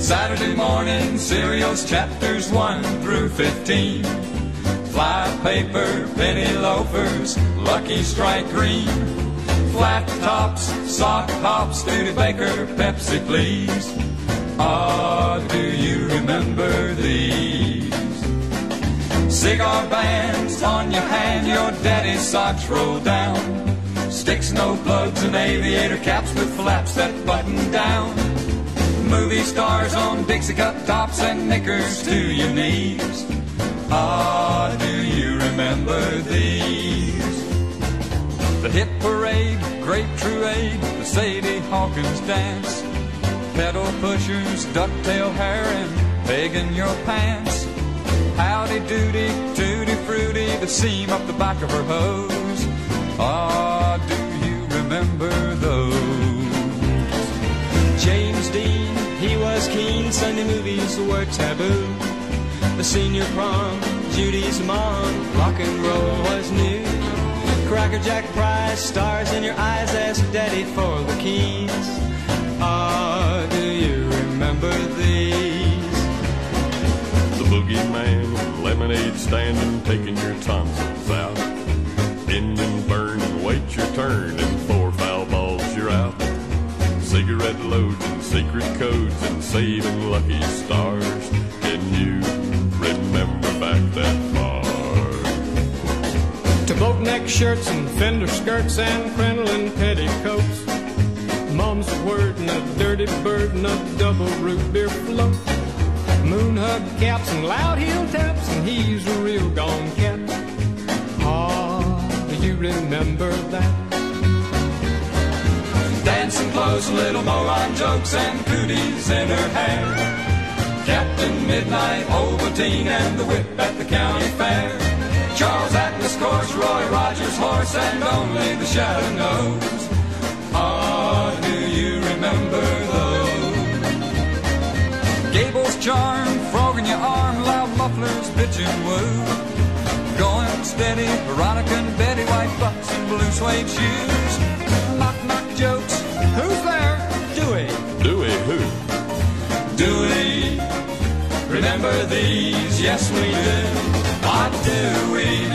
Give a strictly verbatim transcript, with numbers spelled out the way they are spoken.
Saturday morning serials, chapters one through fifteen. Fly paper, penny loafers, Lucky Strike green. Flat tops, sock hops, Studebaker, Pepsi please. Ah, do you remember these? Cigar bands on your hand, your daddy's socks roll down. Sticks, no plugs, and aviator caps with flaps that button down. Movie stars on Dixie cup tops and knickers to your knees. Ah, do you remember these? The hit parade, grape truade, the Sadie Hawkins dance. Pedal pushers, ducktail hair, and pegging your pants. Howdy doody, tutti fruity, the seam up the back of her hose. Ah, do you remember those? James Dean, he was keen, Sunday movies were taboo. The senior prom, Judy's mom, rock and roll was new. Cracker Jack prize, stars in your eyes, ask daddy for the keys. Ah, do you remember these? The boogeyman, lemonade stand and taking your tonsils out. Engine burn and wait your turn, and four foul balls you're out. Cigarette loads and secret codes and saving lucky stars. Can you remember back that far? To boat neck shirts and fender skirts and crinoline petticoats. Mom's word and a dirty bird and a double root beer float. Moon hug caps and loud heel taps, and he's a real gone cat. Ah, do you remember that? Dancing clothes, little moron jokes, and cooties in her hair. Captain Midnight, Ovaltine, and the whip at the county fair. Charles Atlas course, Roy Rogers horse, and only the shadow knows. Ah, do you remember those? Gable's charm, frog in your arm, loud mufflers, bitch and woo. Going steady, Veronica and Betty, white bucks and blue suede shoes. Knock knock jokes, who's there? Dewey. Dewey who? Dewey, remember these? Yes we do. What do we